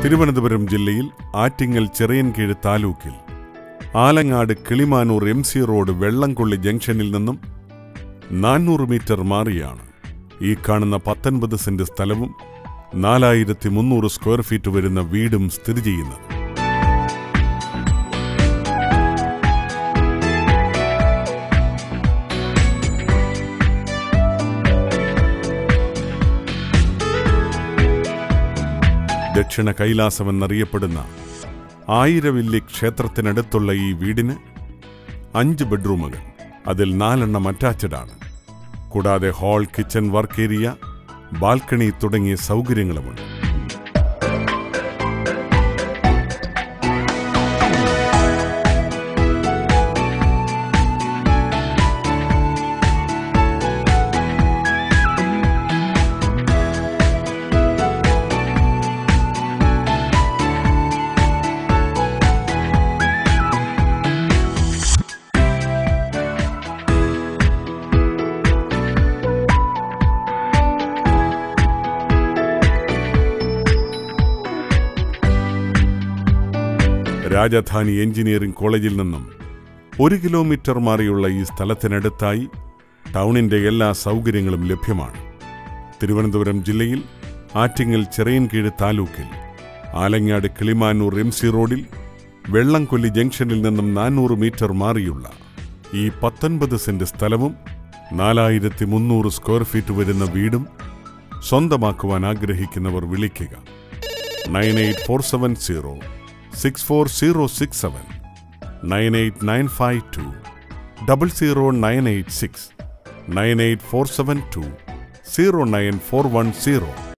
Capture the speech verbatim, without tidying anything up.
തിരുവനന്തപുരം ജില്ലയിൽ ആറ്റിങ്ങൽ ചിറയൻകീഴ് താലൂക്കിൽ Alangad Kilimanoor M C road Vellamkolli ജംഗ്ഷനിൽ നിന്നും നാനൂറ് മീറ്റർ മാറിയാണ് ഈ കാണുന്ന പത്തൊൻപത് സെന്റ് സ്ഥലവും നാലായിരത്തി മുന്നൂറ് സ്ക്വയർ ഫീറ്റ് വരുന്ന വീടും സ്ഥിതി ചെയ്യുന്നത്. ദക്ഷിണ കൈലാസമെന്നറിയപ്പെടുന്ന ആയിരവില്ലി ക്ഷേത്രത്തിനടുത്തുള്ള ഈ വീടിന് അഞ്ച് ബെഡ്റൂമുകൾ, അതിൽ നാലെണ്ണം അറ്റാച്ച്ഡാണ്. കൂടാതെ hall, kitchen, work area, balcony തുടങ്ങിയ സൗകര്യങ്ങളുമുണ്ട്. രാജധാനി എഞ്ചിനീയറിംഗ് കോളേജിൽ നിന്നും ഒരു കിലോമീറ്റർ മാറിയുള്ള ഈ സ്ഥലത്തിനടുത്തായി ടൗണിന്റെ എല്ലാ സൗകര്യങ്ങളും ലഭ്യമാണ്. തിരുവനന്തപുരം ജില്ലയിൽ ആറ്റിങ്ങൽ ചിറയൻകീഴ് താലൂക്കിൽ ആലങ്ങാട് കിളിമാനൂർ എം സി റോഡിൽ വെള്ളംകൊല്ലി ജംഗ്ഷനിൽ നിന്നും നാനൂറ് മീറ്റർ മാറിയുള്ള ഈ പത്തൊൻപത് സെന്റ് സ്ഥലവും നാലായിരത്തി മുന്നൂറ് സ്ക്വയർ ഫീറ്റ് വരുന്ന വീടും സ്വന്തമാക്കുവാൻ ആഗ്രഹിക്കുന്നവർ വിളിക്കുക nine eight four seven zero six four zero six seven, nine eight nine five two double zero nine eight six, nine eight four seven two zero nine four one zero.